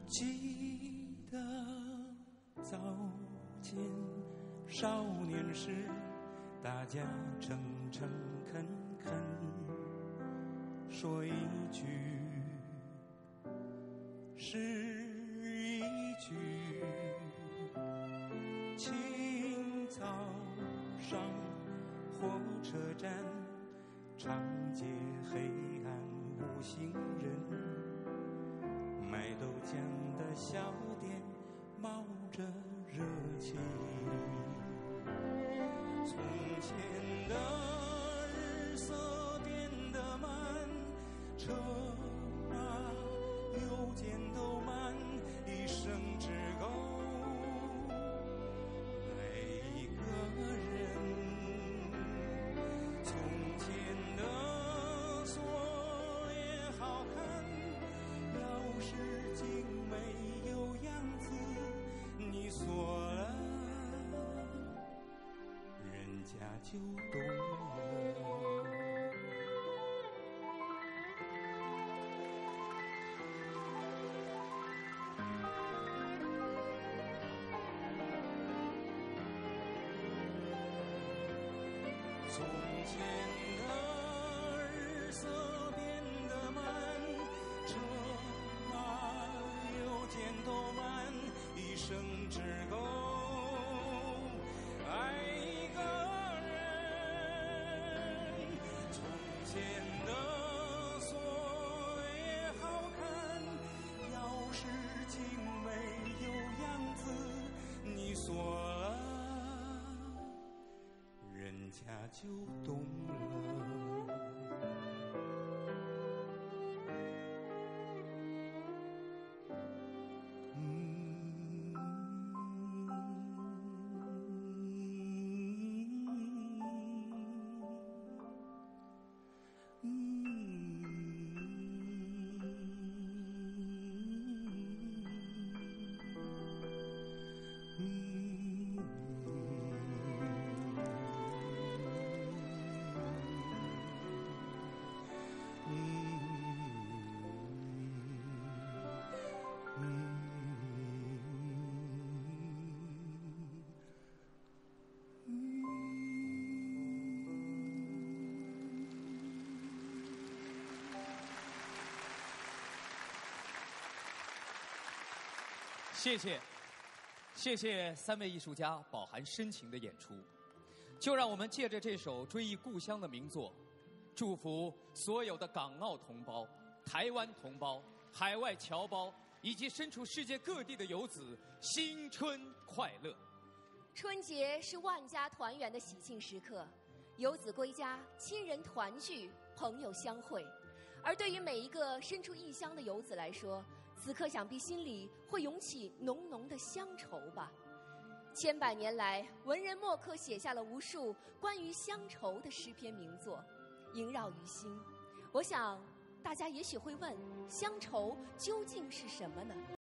记得早间少年时，大家诚诚恳恳说一句是一句。清早上火车站，长街黑暗无行人，卖豆浆的小店冒着热气。从前的日色变得慢，车马邮件都慢，一生只够爱一个人。从前的锁也好看，要是竟没有样子，你锁了，人家就懂了。从前的日色变得慢，车马邮件都慢，一生只够爱一个人。从前的锁也好看，要是竟没有样子，你锁了，人家就懂了。 谢谢三位艺术家饱含深情的演出。就让我们借着这首追忆故乡的名作，祝福所有的港澳同胞、台湾同胞、海外侨胞以及身处世界各地的游子新春快乐。 春节是万家团圆的喜庆时刻，游子归家，亲人团聚，朋友相会。而对于每一个身处异乡的游子来说，此刻想必心里会涌起浓浓的乡愁吧。千百年来，文人墨客写下了无数关于乡愁的诗篇名作，萦绕于心。我想大家也许会问，乡愁究竟是什么呢？